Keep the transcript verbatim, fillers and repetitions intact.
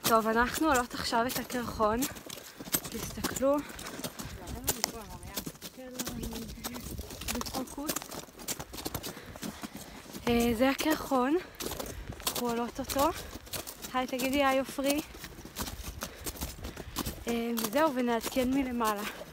טוב, אנחנו עולות עכשיו את הקרחון. תסתכלו. בפוקוס. זה הקרחון. אנחנו עולות אותו. היי, תגידי היי עופרי. וזהו, ונעדכן מלמעלה.